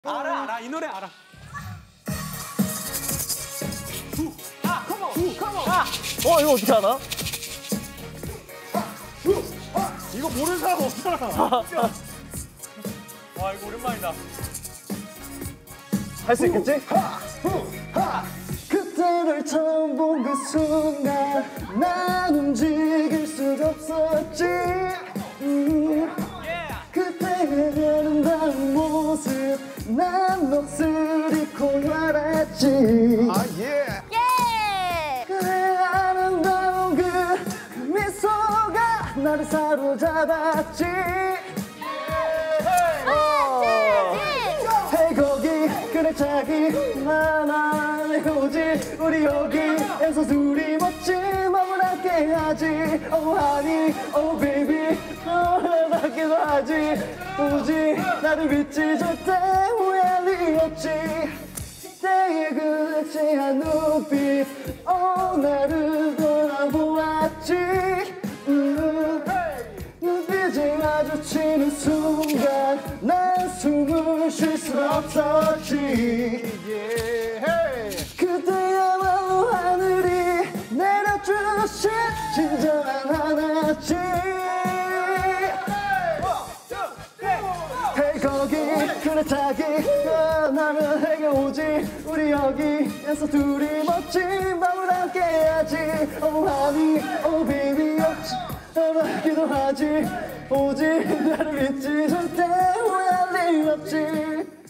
알아 이 노래 알아. 이거 어떻게 알아? 이거 모르는 사람 없잖아. 와 이거 오랜만이다. 할 수 있겠지? 그때를 처음 본 그 순간 난 움직일 수가 없었지. 그때의 아름다운 모습 난 넋을 잃고 말았지. 그의 아름다운 그 미소가 나를 사로잡았지. 해거기 그래 자기만 알고지. 우리 여기에서 둘이 멋진 맘을 함께 하지. Oh honey, oh baby 너라기도 하지. 오직 나를 믿지 절대 후회할 리 없지. 때의 그 섹시한 눈빛 나를 돌아보았지. 눈빛이 마주치는 순간 난 숨을 쉴 수 없었지. 그때야말로 하늘이 내려주신 진정한 하나지. 거기 그래 자기가 나를 내게 오지. 우리 여기에서 둘이 멋진 밤을 함께 하지. Oh honey, oh baby 너라기도 하지. 오직 나를 믿지 절대 후회할 리 없지.